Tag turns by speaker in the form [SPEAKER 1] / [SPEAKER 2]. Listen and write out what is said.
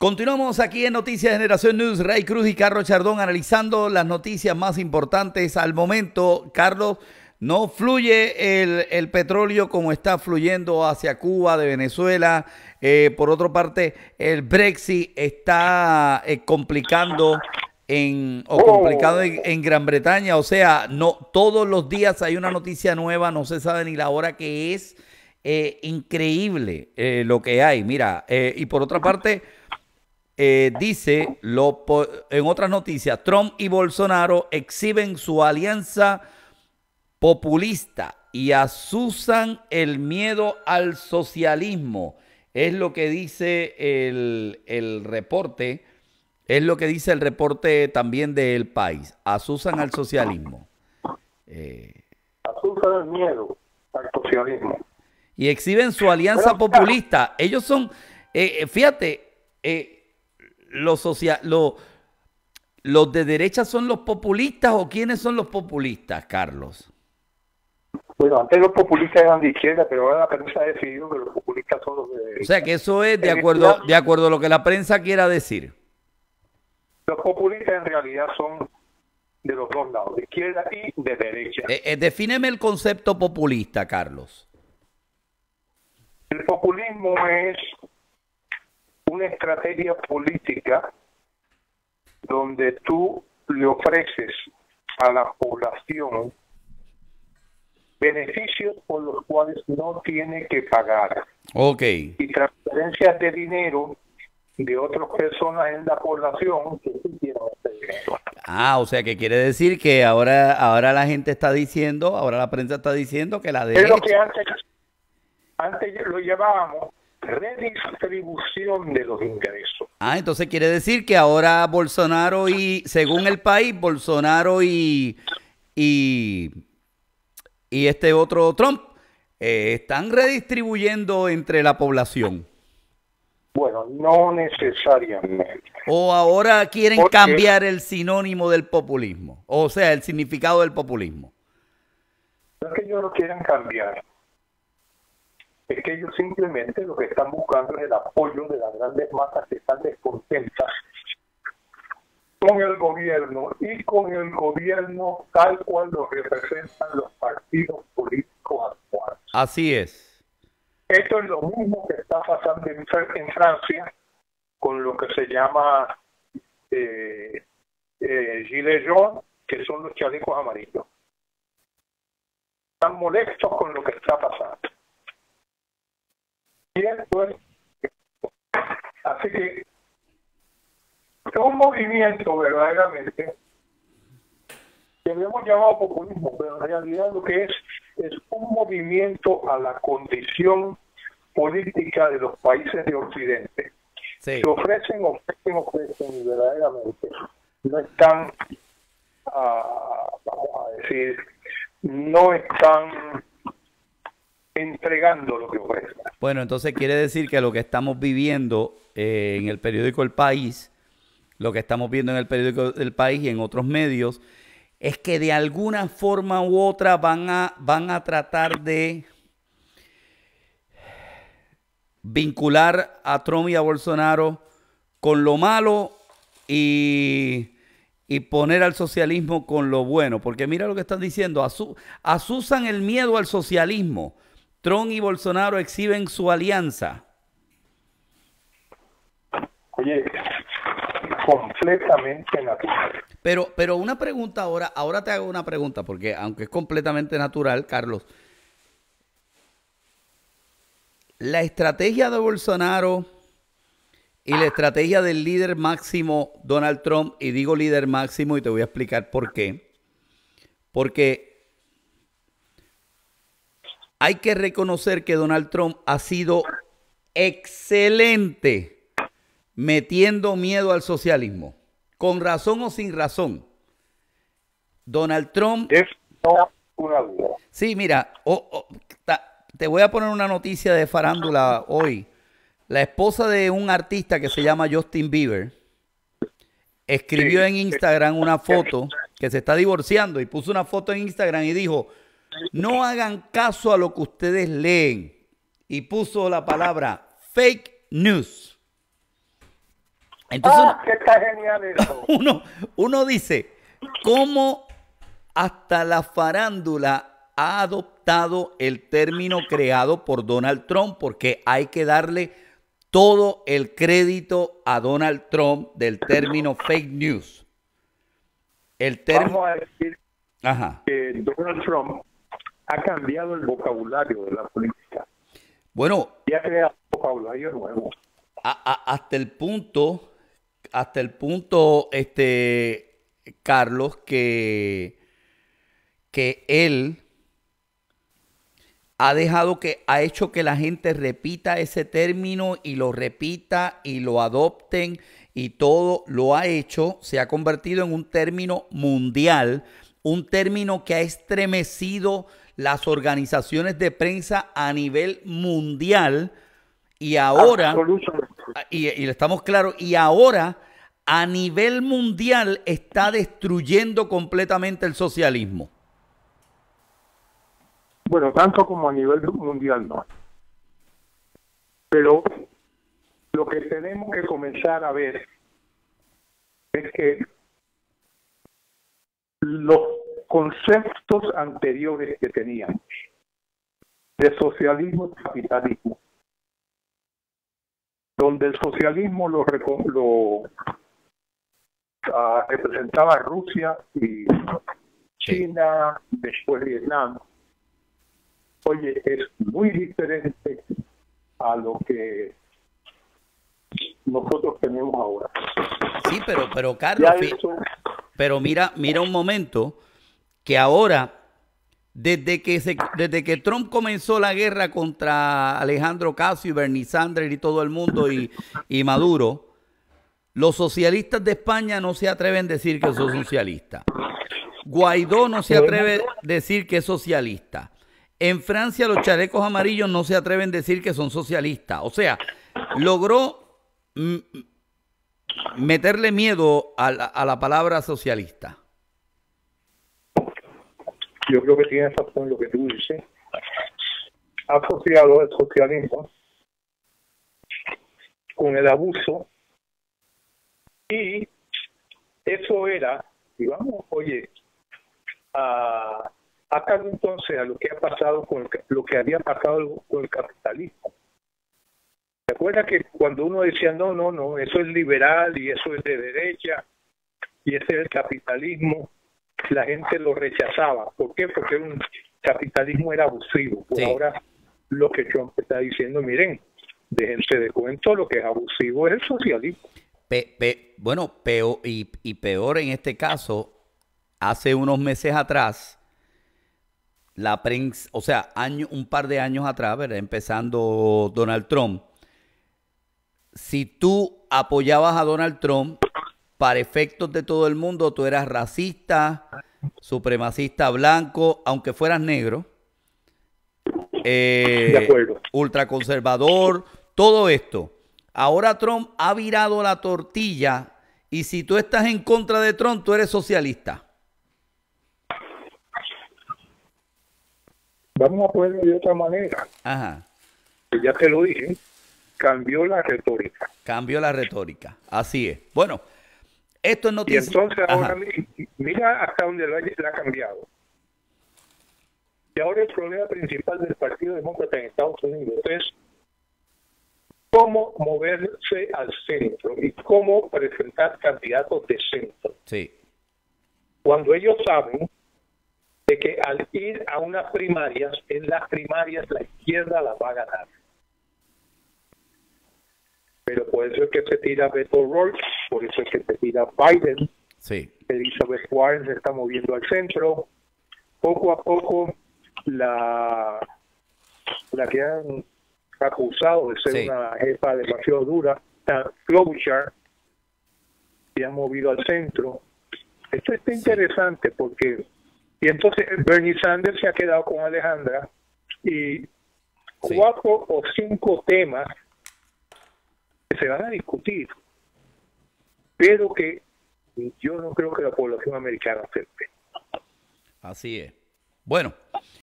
[SPEAKER 1] Continuamos aquí en Noticias de Generación News. Ray Cruz y Carlos Chardón analizando las noticias más importantes al momento. Carlos, no fluye el petróleo como está fluyendo hacia Cuba, de Venezuela. Por otra parte, el Brexit está complicando complicado en Gran Bretaña. O sea, no todos los días hay una noticia nueva, no se sabe ni la hora que es. Increíble lo que hay. Mira, y por otra parte, dice en otras noticias, Trump y Bolsonaro exhiben su alianza populista y azusan el miedo al socialismo. Es lo que dice el reporte, es lo que dice el reporte también del país. Azusan al socialismo.
[SPEAKER 2] Azusan el miedo al socialismo.
[SPEAKER 1] Y exhiben su alianza populista. Ellos son, fíjate, los de derecha son los populistas, ¿o quiénes son los populistas, Carlos?
[SPEAKER 2] Bueno, antes los populistas eran de izquierda, pero ahora la prensa ha decidido que los populistas son los de derecha.
[SPEAKER 1] O sea que eso es de acuerdo a lo que la prensa quiera decir.
[SPEAKER 2] Los populistas en realidad son de los dos lados, de izquierda y de derecha.
[SPEAKER 1] Defíneme el concepto populista, Carlos.
[SPEAKER 2] El populismo es una estrategia política donde tú le ofreces a la población beneficios por los cuales no tiene que pagar.
[SPEAKER 1] Ok.
[SPEAKER 2] Y transferencias de dinero de otras personas en la población que sí tienen ese dinero.
[SPEAKER 1] O sea que quiere decir que ahora la gente está diciendo, ahora la prensa está diciendo que la derecha...
[SPEAKER 2] Es lo que antes lo llamábamos redistribución de los ingresos.
[SPEAKER 1] Entonces quiere decir que ahora Bolsonaro según el país, Bolsonaro y este otro Trump están redistribuyendo entre la población.
[SPEAKER 2] Bueno, no necesariamente.
[SPEAKER 1] O ahora quieren cambiar el sinónimo del populismo, o sea, el significado del populismo.
[SPEAKER 2] No es que ellos lo quieran cambiar. Es que ellos simplemente lo que están buscando es el apoyo de las grandes masas que están descontentas con el gobierno y con el gobierno tal cual lo representan los partidos políticos actuales.
[SPEAKER 1] Así es.
[SPEAKER 2] Esto es lo mismo que está pasando en Francia con lo que se llama Gilets jaunes, que son los chalecos amarillos. Están molestos con lo que está pasando. Y esto es, así que es un movimiento verdaderamente que hemos llamado populismo, pero en realidad lo que es un movimiento a la condición política de los países de Occidente.
[SPEAKER 1] Sí.
[SPEAKER 2] Se ofrecen y verdaderamente no están, vamos a decir, no están entregando lo que ofrecen.
[SPEAKER 1] Bueno, entonces quiere decir que lo que estamos viviendo en el periódico El País, lo que estamos viendo en el periódico El País y en otros medios, es que de alguna forma u otra van a tratar de vincular a Trump y a Bolsonaro con lo malo y poner al socialismo con lo bueno. Porque mira lo que están diciendo, azusan el miedo al socialismo. Trump y Bolsonaro exhiben su alianza.
[SPEAKER 2] Oye, completamente natural.
[SPEAKER 1] Pero una pregunta ahora te hago una pregunta, porque aunque es completamente natural, Carlos, la estrategia de Bolsonaro y la estrategia del líder máximo Donald Trump, y digo líder máximo y te voy a explicar por qué, porque hay que reconocer que Donald Trump ha sido excelente metiendo miedo al socialismo, con razón o sin razón. Donald Trump...
[SPEAKER 2] Es no una duda.
[SPEAKER 1] Sí, mira, te voy a poner una noticia de farándula hoy. La esposa de un artista que se llama Justin Bieber escribió en Instagram una foto que se está divorciando y puso una foto en Instagram y dijo: no hagan caso a lo que ustedes leen, y puso la palabra fake news. Entonces
[SPEAKER 2] Que está genial eso.
[SPEAKER 1] uno dice, ¿cómo hasta la farándula ha adoptado el término creado por Donald Trump? Porque hay que darle todo el crédito a Donald Trump del término fake news. El término...
[SPEAKER 2] Vamos a decir
[SPEAKER 1] Ajá.
[SPEAKER 2] que Donald Trump ha cambiado el vocabulario de la política
[SPEAKER 1] Bueno,
[SPEAKER 2] y ha creado un vocabulario nuevo.
[SPEAKER 1] hasta el punto, Carlos, que él ha hecho que la gente repita ese término y lo repita y lo adopten y todo lo ha hecho, se ha convertido en un término mundial, un término que ha estremecido las organizaciones de prensa a nivel mundial y ahora, y estamos claros, y ahora a nivel mundial está destruyendo completamente el socialismo.
[SPEAKER 2] Bueno, tanto como a nivel mundial no. Pero lo que tenemos que comenzar a ver es que los conceptos anteriores que teníamos de socialismo y capitalismo, donde el socialismo lo representaba Rusia y China, después Vietnam. Oye, es muy diferente a lo que nosotros tenemos ahora.
[SPEAKER 1] Sí, pero Carlos, pero mira un momento, que ahora, desde que Trump comenzó la guerra contra Alejandro Ocasio y Bernie Sanders y todo el mundo y Maduro, los socialistas de España no se atreven a decir que son socialistas. Guaidó no se atreve a decir que es socialista. En Francia los chalecos amarillos no se atreven a decir que son socialistas. O sea, logró meterle miedo a la palabra socialista.
[SPEAKER 2] Yo creo que tienes razón en lo que tú dices. Ha asociado el socialismo con el abuso y eso era, y vamos, oye, acá entonces a lo que ha pasado con lo que había pasado con el capitalismo. ¿Se acuerda que cuando uno decía no, eso es liberal y eso es de derecha y ese es el capitalismo, la gente lo rechazaba? ¿Por qué? Porque un capitalismo era abusivo. Pues sí. Ahora lo que Trump está diciendo, miren, déjense de cuento, lo que es abusivo es el socialismo.
[SPEAKER 1] Bueno, peor en este caso, hace unos meses atrás, la prensa, o sea, un par de años atrás, ¿verdad? Empezando Donald Trump, si tú apoyabas a Donald Trump, para efectos de todo el mundo, tú eras racista, supremacista blanco, aunque fueras negro,
[SPEAKER 2] de acuerdo,
[SPEAKER 1] ultraconservador, todo esto. Ahora Trump ha virado la tortilla y si tú estás en contra de Trump, tú eres socialista.
[SPEAKER 2] Vamos a ponerlo de otra manera.
[SPEAKER 1] Ajá.
[SPEAKER 2] Ya te lo dije, cambió la retórica.
[SPEAKER 1] Cambió la retórica, así es. Bueno, esto es noticia.
[SPEAKER 2] Y entonces ahora mira hasta dónde lo ha cambiado. Y ahora el problema principal del Partido Demócrata en Estados Unidos es cómo moverse al centro y cómo presentar candidatos de centro.
[SPEAKER 1] Sí.
[SPEAKER 2] Cuando ellos saben de que al ir a unas primarias, en las primarias la izquierda la va a ganar. Pero por eso es que se tira Beto O'Rourke, por eso es que se tira Biden.
[SPEAKER 1] Sí.
[SPEAKER 2] Elizabeth Warren se está moviendo al centro. Poco a poco la que han acusado de ser una jefa demasiado dura, Klobuchar, se ha movido al centro. Esto está interesante porque y entonces Bernie Sanders se ha quedado con Alejandra y 4 o 5 temas que se van a discutir, pero que yo no creo que la población americana acepte.
[SPEAKER 1] Así es. Bueno,